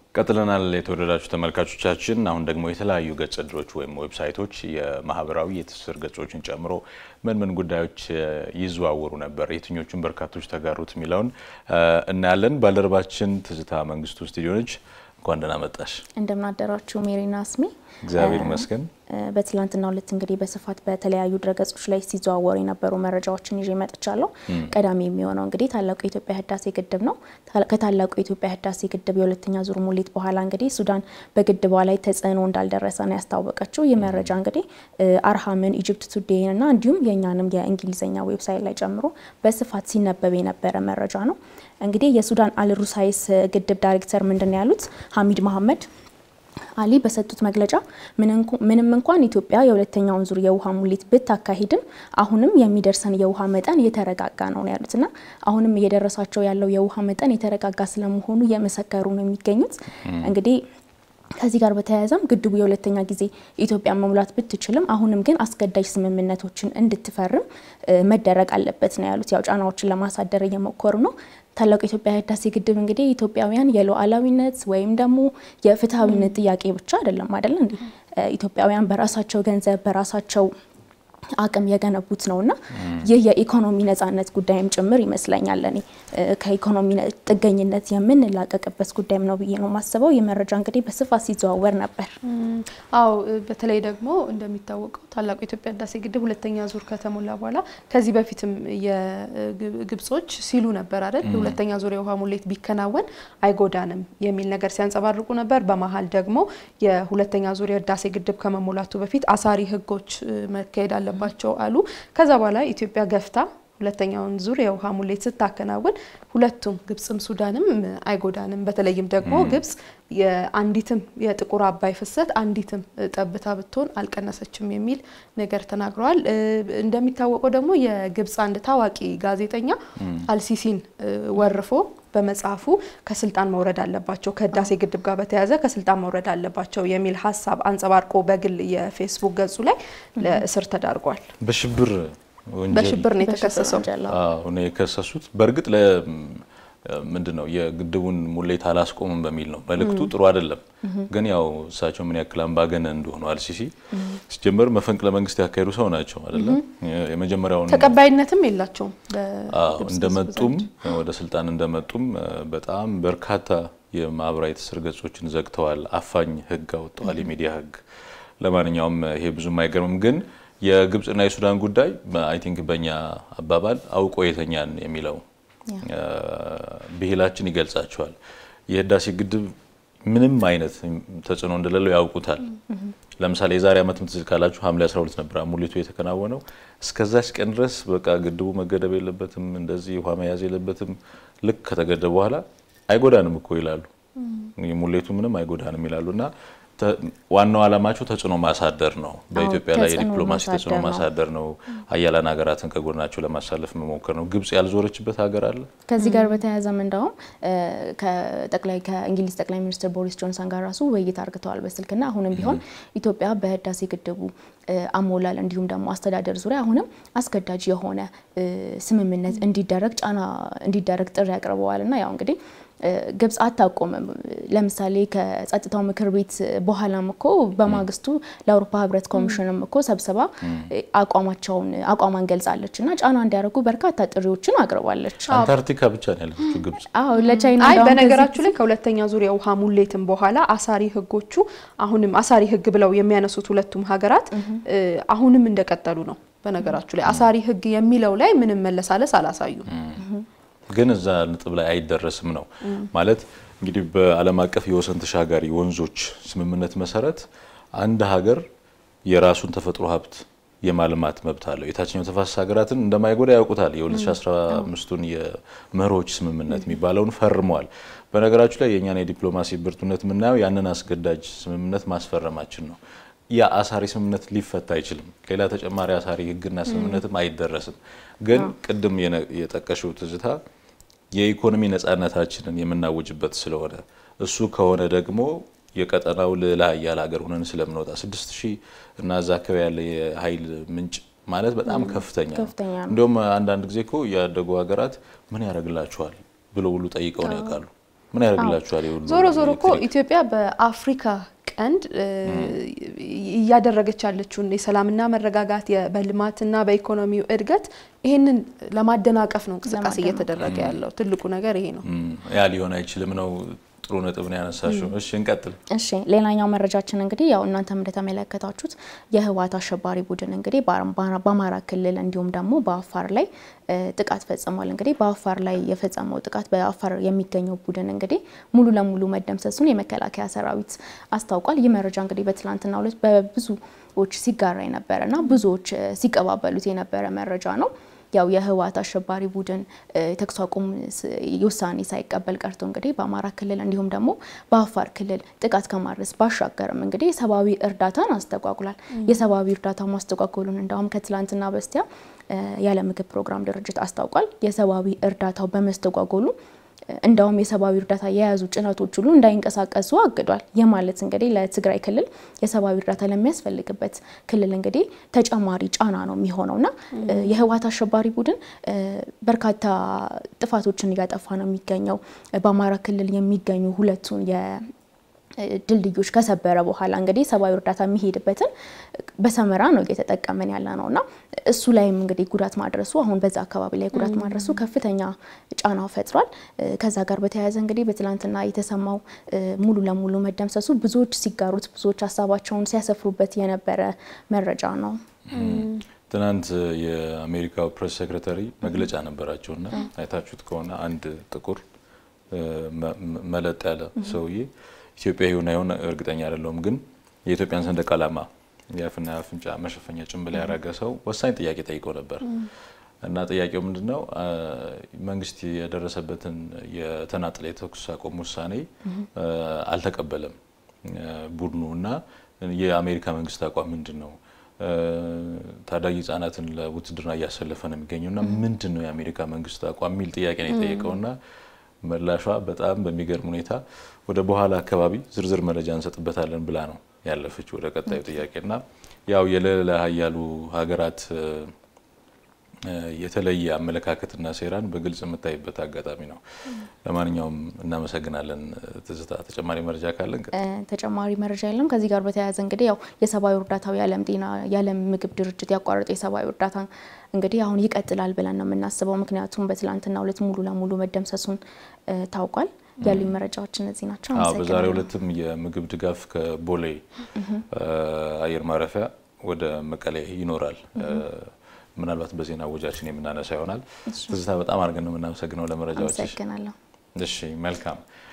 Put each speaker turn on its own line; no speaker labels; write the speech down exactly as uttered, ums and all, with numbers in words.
ቀጥለናል የተወደዳችሁ ተመልካቾቻችን አሁን ደግሞ የተለያዩ ገጽ ድሮች ወይም ዌብሳይቶች የማህበራዊ የትስስር ገጾችን ጨምሮ ምን ምን ጉዳዮች ይዘዋወሩ ነበር የትኞቹን በርካቶች ተጋሩት ሚላውን እናያለን ባልደረባችን ትዝታ መንግስቱ ስቱዲዮ ነች እንኳን ደህና መጣሽ
እንደምን አደራችሁ ሜሪና አስሚ
እግዚአብሔር ይመስገን
በትላንትናው ዕለት እንግዲህ በስፋት በተለያዩ ድረገጾች ላይ ሲዘዋወሩ የነበሩ መረጃዎችን ይዤ መጥቻለሁ ቀዳሚ የሚሆነው እንግዲህ ታላቁ የኢትዮጵያ ህዳሴ ግድብ ነው ከታላቁ የኢትዮጵያ ህዳሴ ግድብ የሁለተኛ ዙር ሙሌት በኋላ እንግዲህ ሱዳን በግድቧ ላይ ተጽዕኖ እንዳልደረሰ ነው ያስታወቀችው የመረጃ እንግዲህ አርሃምን ኢጂፕት ቱዴይን እና እንዲሁም የኛንም የእንግሊዘኛ ዌብሳይት ላይ ጨምሮ በስፋት ሲነበብ የነበረ መረጃ ነው እንግዲህ የሱዳን አልሩሳይስ ግድብ ዳይሬክተር ምንድነው ያሉት ሐሚድ መሐመድ አሊ በሰጡት መግለጫ ምንም እንኳን ኢትዮጵያ የሁለተኛውን ዙር የውሃ ሙሌት ብታካሂድም አሁንም የሚደርሰን የውሃ መጠን የተረጋጋ ነው ያሉትና አሁንም እየደረሳቸው ያለው የውሃ መጠን የተረጋጋ ስለመሆኑ የመሰከሩ ነው የሚገኙት እንግዲህ ከዚህ ጋር በተያያዘም ግድቡ የሁለተኛ ጊዜ ኢትዮጵያ መሙላት ብትችልም አሁንም ግን አስገዳጅ ስምምነቶችን እንድትፈርም መደረግ አለበት ነው ያሉት ያው ጫናዎችን ለማሳደር እየሞከሩ ነው ታላቁ የኢትዮጵያ ህዳሴ ግድብ እንግዲህ ኢትዮጵያውያን የሉዓላዊነት ወይም ደግሞ የፍትሃዊነት ጥያቄ ብቻ አይደለም አይደል እንዴ ኢትዮጵያውያን በራሳቸው ገንዘብ በራሳቸው አቅም የገነቡት ነውና ይህ የኢኮኖሚ ነፃነት ጉዳይም ጭምር ይመስለኛል ለኔ ከኢኮኖሚ ጥገኝነት የምንላቀቅበት ጉዳይም ነው ብዬ ነው ማስበው የመረጃ እንግዲህ በስፋት ሲዘዋወር ነበር
አው በተለይ ደግሞ እንደሚታወቀው ታላቁ የኢትዮጵያ ህዳሴ ግድብ ሁለተኛ ዙር ከተሞላ በኋላ ከዚህ በፊትም የግብጾች ሲሉ ነበር አይደል ሁለተኛ ዙር የውሃ ሙሌት ቢከናወን አይጎዳንም የሚል ነገር ሲያንጸባርቁ ነበር በመሃል ደግሞ የሁለተኛ ዙር የህዳሴ ግድብ ከመሞላቱ በፊት አሳሪ ህጎች መካሄድ ባቸው አሉ ከዛ በኋላ ኢትዮጵያ ገፍታ ሁለተኛውን ዙር የውሃ ሙሌት ስታከናውን ሁለቱም ግብጽም ሱዳንም አይጎዳንም በተለይም ደግሞ ግብጽ የአንዲትም የጥቁር አባይ ፍሰት አንዲትም ጠብታ ብትሆን አልቀነሰችም የሚል ነገር ተናግረዋል እንደሚታወቀው ደግሞ የግብጽ አንድ ታዋቂ ጋዜጠኛ አልሲሲን ወርፎ በመጻፉ ከስልጣን መውረድ አለባቸው ከህዳሴ ግድብ ጋር በተያያዘ ከስልጣን መውረድ አለባቸው የሚል ሐሳብ አንጸባርቆ በግል የፌስቡክ ገጹ ላይ ለእስር ተዳርጓል
በሽብር ወንጀል
በሽብር ነው የተከሰሰው
አዎ ነው የከሰሱት በርግጥ ለ ምንድነው የግድቡን ሙሌት አላስቆምም በሚል ነው መልክቱ ጥሩ አይደለም ግን ያው እሳቸው ምን ያክል አምባገነ እንደሆነ አልሲሲ ሲጀምር መፈንቅለ መንግስት ያካሄዱ ሰው ናቸው አይደል የመጀመሪያው
ተቀባይነትም የላቸውም
አዎ እንደመጡም ወደ ስልጣን እንደመጡም በጣም በርካታ የማሕበራዊ ትስስር ገጾችን ዘግተዋል አፋኝ ህግ አውጥተዋል የሚዲያ ህግ ለማንኛውም ይሄ ብዙም አይገርምም ግን የግብጽና የሱዳን ጉዳይ አይ ቲንክ በእኛ አባባል አውቆ የተኛን የሚለው ብሂላችን ይገልጻቸዋል የህዳሴ ግድብ ምንም አይነት ተጽዕኖ እንደሌለው ያውቁታል ለምሳሌ የዛሬ አመት ምትዝል ካላችሁ ሐምሌ አስራ ሁለት ነበር ሙሌቱ የተከናወነው እስከዛች ቀን ድረስ በቃ ግድቡ መገደብ የለበትም እንደዚህ ውሃ መያዝ የለበትም ልክ ከተገደበ በኋላ አይጎዳንም እኮ ይላሉ ሙሌቱ ምንም አይጎዳንም ይላሉና ዋናው አላማቸው ተጽዕኖ ማሳደር ነው በኢትዮጵያ ላይ የዲፕሎማሲ ተጽዕኖ ማሳደር ነው አያላን ሀገራትን ከጎናቸው ለማሳለፍ መሞከር ነው ግብጽ ያልዞረችበት ሀገር አለ
ከዚህ ጋር በተያያዘም እንደውም ከጠቅላይ ከእንግሊዝ ጠቅላይ ሚኒስትር ቦሪስ ጆንሰን ጋር ራሱ ውይይት አድርገዋል በስልክና አሁንም ቢሆን ኢትዮጵያ በህዳሴ ግድቡ አሞላል እንዲሁም ደግሞ አስተዳደር ዙሪያ አሁንም አስገዳጅ የሆነ ስምምነት እንዲደረግ ጫና እንዲደረግ ጥሪ ያቀርበዋልና ያው እንግዲህ ግብጽ አታቆመም ለምሳሌ ከጸጥታው ምክር ቤት በኋላም እኮ በማግስቱ ለአውሮፓ ህብረት ኮሚሽንም እኮ ሰብስባ አቋማቸውን አቋማን ገልጻለችና ጫና እንዲያደርጉ በርካታ ጥሪዎችን አቅርባለች
አንታርክቲካ ብቻ ነው ያለችው ግብጽ
አዎ ለቻይና
አይ በነገራችሁ ላይ ከሁለተኛ ዙር የውሃ ሙሌትም በኋላ አሳሪ ህጎቹ አሁንም አሳሪ ህግ ብለው የሚያነሱት ሁለቱም ሀገራት አሁንም እንደቀጠሉ ነው በነገራችሁ ላይ አሳሪ ህግ የሚለው ላይ ምንም መለሳለስ አላሳዩ
ግን እዛ ንጥብ ላይ አይደረስም ነው ማለት እንግዲህ በዓለም አቀፍ የወሰን ተሻጋሪ ወንዞች ስምምነት መሰረት አንድ ሀገር የራሱን ተፈጥሮ ሀብት የማልማት መብት አለው የታችኛው ተፋሰስ ሀገራትን እንደማይጎዳ ያውቁታል የ2015ቱን የመሮች ስምምነት የሚባለውን ፈርመዋል በነገራችሁ ላይ የኛን የዲፕሎማሲ ብርቱነት ምናየው ያንን አስገዳጅ ስምምነት ማስፈረማችን ነው ያ አሳሪ ስምምነት ሊፈታ አይችልም ሌላ ተጨማሪ አሳሪ ህግና ስምምነትም አይደረስም ግን ቅድም የጠቀሽው ትዝታ የኢኮኖሚ ነፃነታችንን የምናውጅበት ስለሆነ እሱ ከሆነ ደግሞ የቀጠናው ለላይ ያለ ሀገር ሆነን ስለምንወጣ ስድስት ሺህ እና ዛከው ያለ የኃይል ምንጭ ማለት በጣም ከፍተኛ እንደውም አንድ አንድ ጊዜ እኮ ያደጉ ሀገራት ምን ያረግላቸዋል ብለው ሁሉ ጠይቀው ነው ያቃሉ ምን ያደርግላችኋል ይሁሉ
ዞሮ ዞሮ እኮ ኢትዮጵያ በአፍሪካ ቀንድ ያደረገች ያለችው የሰላምና መረጋጋት በልማትና በኢኮኖሚው እድገት ይሄንን ለማደናቀፍ ነው እንቅስቃሴ እየተደረገ ያለው ትልቁ ነገር ይሄ ነው
ያ ሊሆን አይችልም ነው ጥሩ ነጥብ ነው ያነሳሽው እሺ እንቀጥል
እሺ ሌላኛው መረጃችን እንግዲህ ያው እናንተም እንደተመለከታችሁት የህወሓት አሸባሪ ቡድን እንግዲህ በአማራ ክልል እንዲሁም ደግሞ በአፋር ላይ ጥቃት ፈጽሟል እንግዲህ በአፋር ላይ የፈጸመው ጥቃት በአፋር የሚገኘው ቡድን እንግዲህ ሙሉ ለሙሉ መደምሰሱን የመከላከያ ሰራዊት አስታውቋል ይህ መረጃ እንግዲህ በትላንትናው ዕለት በብዙዎች ሲጋራ የነበረና ብዙዎች ሲቀባበሉት የነበረ መረጃ ነው ያው የህወሓት አሸባሪ ቡድን ተኩስ አቁም ውሳኔ ሳይቀበል ቀርቶ እንግዲህ በአማራ ክልል እንዲሁም ደግሞ በአፋር ክልል ጥቃት ከማድረስ ባሻገርም እንግዲህ ሰባዊ እርዳታን አስተጓጉሏል የሰባዊ እርዳታ ማስተጓጎሉን እንደውም ከትላንትና በስቲያ ያለ ምግብ ፕሮግራም ድርጅት አስታውቋል የሰባዊ እርዳታው በመስተጓጎሉ እንደውም የሰባዊ እርዳታ የያዙ ጭነቶች ሁሉ እንዳይንቀሳቀሱ አግዷል የማለት እንግዲህ ለትግራይ ክልል የሰባዊ እርዳታ ለሚያስፈልግበት ክልል እንግዲህ ተጨማሪ ጫና ነው የሚሆነውና የህወሓት አሸባሪ ቡድን በርካታ ጥፋቶችን ያጠፋ ነው የሚገኘው በአማራ ክልል የሚገኙ ሁለቱን የ ድልድዮች ከሰበረ በኋላ እንግዲህ ሰባዊ እርዳታ የሚሄድበትን በሰመራ ነው እየተጠቀመን ያለ ነውና እሱ ላይም እንግዲህ ጉዳት ማድረሱ አሁን በዛ አካባቢ ላይ ጉዳት ማድረሱ ከፍተኛ ጫናው ፈጥሯል ከዛ ጋር በተያያዘ እንግዲህ በትላንትና የተሰማው ሙሉ ለሙሉ መደምሰሱ ብዙዎች ሲጋሩት ብዙዎች ሐሳባቸውን ሲያሰፍሩበት የነበረ መረጃ ነው
ትናንት የአሜሪካው ፕሬስ ሴክሬታሪ መግለጫ ነበራቸውና አይታችሁት ከሆነ አንድ ጥቁር መለጥ ያለ ሰውዬ ኢትዮጵያ ይሁን አይሁን እርግጠኛ አይደለም ግን የኢትዮጵያን ሰንደቅ ዓላማ ያፍና አፍንጫ መሸፈኛ ጭምብል ያረገ ሰው ወሳኝ ጥያቄ ጠይቆ ነበር እና ጥያቄው ምንድነው መንግስት የደረሰበትን የተናጠለ የተኩስ አቁም ውሳኔ አልተቀበለም ቡድኑና የአሜሪካ መንግስት አቋም ምንድነው ታዳጊ ህጻናትን ለውትድርና ያሰለፈ ነው የሚገኘውና ምንድነው የአሜሪካ መንግስት አቋም ሚል ጥያቄ ነው የጠየቀውና መላሿ በጣም በሚገርም ሁኔታ ወደ በኋላ አካባቢ ዝርዝር መረጃ እንሰጥበታለን ብላ ነው ያለፈች ወደ ቀጣዩ ጥያቄና ያው የለለ ሀያሉ ሀገራት የተለየ አመለካከትና ሴራን በግልጽ የምታይበት አጋጣሚ ነው ለማንኛውም እናመሰግናለን ትዝታ ተጨማሪ መረጃ ካለን
ተጨማሪ መረጃ የለም ከዚህ ጋር በተያያዘ እንግዲህ ያው የሰባዊ እርዳታው የዓለም ጤና የዓለም ምግብ ድርጅት ያቋረጠ የሰባዊ እርዳታ እንግዲህ አሁን ይቀጥላል ብለን ነው የምናስበው ምክንያቱም በትላንትና ሁለት ሙሉ ለሙሉ መደምሰሱን ታውቋል ያሉ መረጃዎች እነዚህ ናቸው
አዎ በዛሬው ዕለትም የምግብ ድጋፍ ከቦሌ አየር ማረፊያ ወደ መቀሌ ይኖራል ምናልባት በዜና ወጃችን የምናነሳ ይሆናል ትዝታ በጣም አርገን ነው የምናመሰግነው ለመረጃዎች
አመሰግናለሁ
እሺ መልካም